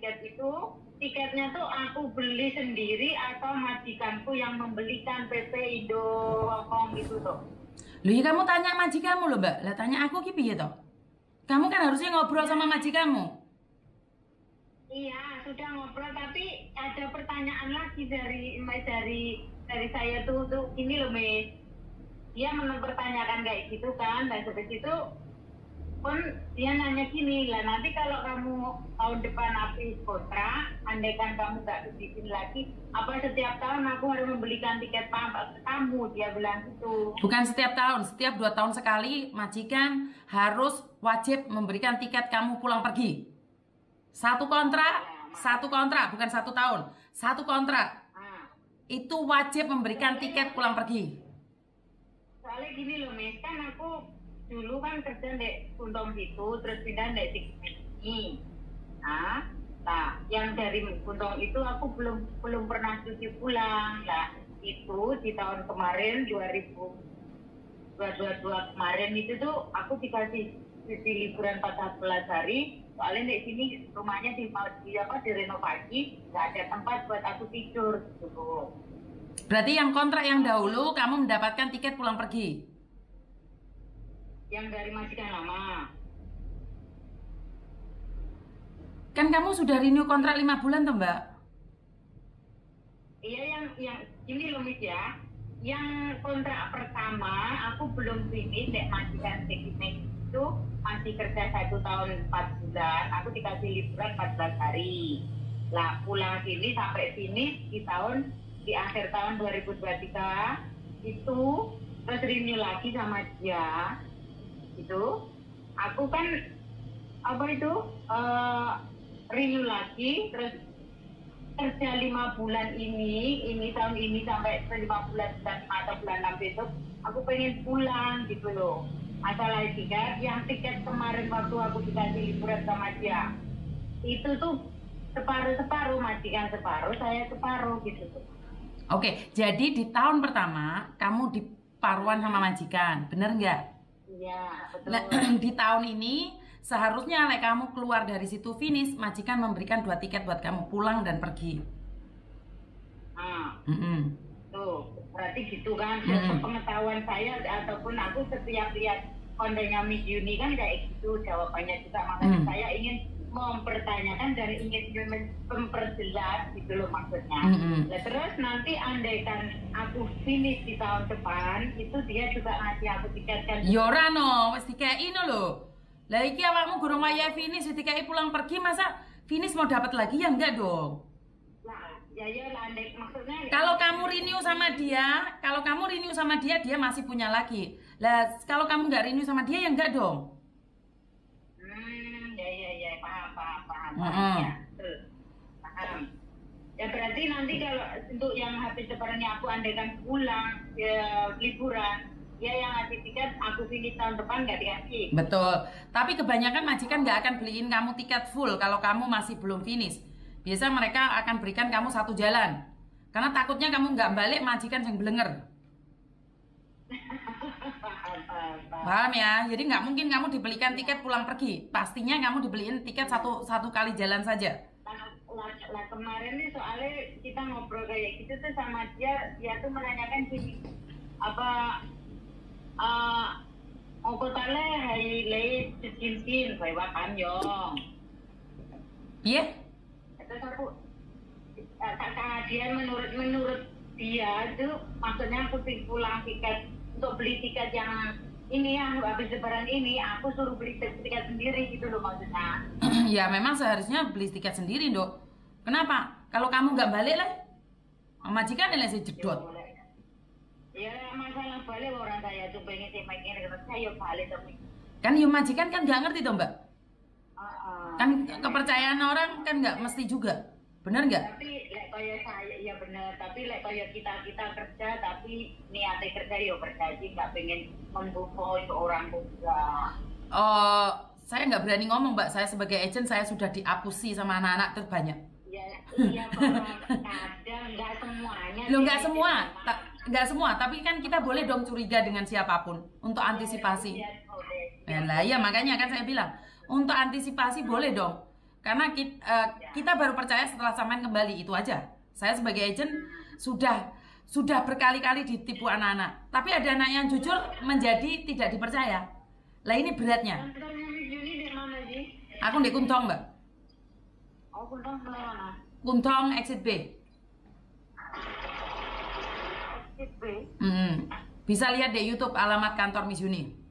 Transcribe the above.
tiket itu, tiketnya tuh aku beli sendiri atau majikanku yang membelikan PP Indo Hongkong gitu tuh. Loh ya kamu tanya majikanmu loh Mbak. Lah tanya aku ki piye toh? Kamu kan harusnya ngobrol sama majikanmu. Iya, sudah ngobrol, tapi ada pertanyaan lagi dari saya tuh ini loh, Mes. Dia mempertanyakan kayak gitu kan, dan habis itu pun dia nanya gini, lah nanti kalau kamu tahun depan habis kontrak, andaikan kamu gak izin lagi, apa setiap tahun aku harus membelikan tiket kamu? Dia bilang gitu. Bukan setiap tahun, setiap 2 tahun sekali majikan harus wajib memberikan tiket kamu pulang pergi. Satu kontrak, bukan 1 tahun, 1 kontrak. Itu wajib memberikan tiket pulang pergi. Soalnya gini loh, Mes, kan aku dulu kan kerja di Kuntom situ, terus pindah di ini. Nah, yang dari Kuntom itu aku belum pernah cuci pulang. Nah, itu di tahun kemarin 2022 kemarin itu tuh aku dikasih cuti liburan 14 hari. Soalnya di sini rumahnya direnovasi, nggak ada tempat buat aku tidur gitu. Berarti yang kontrak yang dahulu kamu mendapatkan tiket pulang pergi. Yang dari majikan lama. Kan kamu sudah renew kontrak 5 bulan tuh Mbak? Iya, yang ini loh Mis ya. Yang kontrak pertama aku belum finish dek majikan teknik itu masih kerja 1 tahun 4 bulan. Aku dikasih liburan 14 hari. Lah pulang sini sampai sini di akhir tahun 2023 itu terus renew lagi sama dia. Itu aku kan renew lagi terus kerja 5 bulan ini tahun ini sampai 5 bulan atau bulan 6 besok aku pengen pulang gitu loh. Masalah tiket kemarin waktu aku dikasih liburan sama dia itu tuh separuh majikan separuh, saya separuh gitu tuh. Oke, jadi di tahun pertama kamu diparuan sama majikan, bener nggak? Iya, betul. Nah, di tahun ini seharusnya kamu keluar dari situ finish, majikan memberikan 2 tiket buat kamu pulang dan pergi. Tuh, berarti gitu kan. Pengetahuan saya ataupun aku setiap lihat kontennya Miss Yuni kan kayak gitu jawabannya juga. Makanya saya ingin mempertanyakan dan ingin memperjelas gitu loh maksudnya. Nah, terus nanti andaikan aku finish di tahun depan itu dia juga ngasih aku tiket kan. Yora no, wis dikei no lho. Lah iki awakmu gurung wayahe finish dikei pulang pergi, masa finish mau dapat lagi ya enggak dong? Nah, ya andai maksudnya kalau kamu renew sama dia, dia masih punya lagi. Lah kalau kamu nggak renew sama dia ya enggak dong? Ya, paham. Ya, betul. Paham. Ya berarti nanti kalau untuk yang habis lebarannya aku andaikan pulang liburan, ya yang ngasih tiket aku finish tahun depan nggak dikasih. Betul. Tapi kebanyakan majikan nggak akan beliin kamu tiket full kalau kamu masih belum finish. Biasa mereka akan berikan kamu 1 jalan. Karena takutnya kamu nggak balik, majikan yang belenger. Paham ya? Jadi nggak mungkin kamu dibelikan tiket pulang pergi. Pastinya kamu dibeliin tiket satu kali jalan saja. Nah, kemarin nih soalnya kita ngobrol kayak gitu tuh sama dia tuh menanyakan gini, mau tale hay lấy cincin phải qua Panyong. Iya? Terus aku dia menurut dia tuh maksudnya aku pulang tiket untuk beli tiket yang ini ya habis lebaran ini aku suruh beli tiket sendiri gitu loh maksudnya. Ya memang seharusnya beli tiket sendiri dok. Kenapa? Kalau kamu nggak balik lah, majikan nilai saya jedot. Ya masalah balik orang saya tuh pengen saya balik tapi. Kan ya majikan kan nggak ngerti dong mbak. Kan kepercayaan orang kan nggak mesti juga, benar nggak? Tapi kayak saya ya benar, tapi kayak kita kerja tapi niatnya kerja ya kerja sih nggak pengen membunuh orang juga. Saya nggak berani ngomong mbak, saya sebagai agent saya sudah diapusi sama anak-anak terbanyak. Iya kadang nggak semuanya. Loh nggak semua, tapi kan kita boleh dong curiga dengan siapapun untuk antisipasi. Nah ya makanya kan saya bilang untuk antisipasi boleh dong. Karena kita baru percaya setelah sampean kembali, itu aja. Saya sebagai agent sudah berkali-kali ditipu anak-anak. Tapi ada anak yang jujur menjadi tidak dipercaya. Lah ini beratnya. Kantornya Miss Juni di mana sih? Aku di Kuntong, Mbak. Oh, Kuntong mana? Kuntong exit B. SCP. Bisa lihat di YouTube alamat kantor Miss Yuni.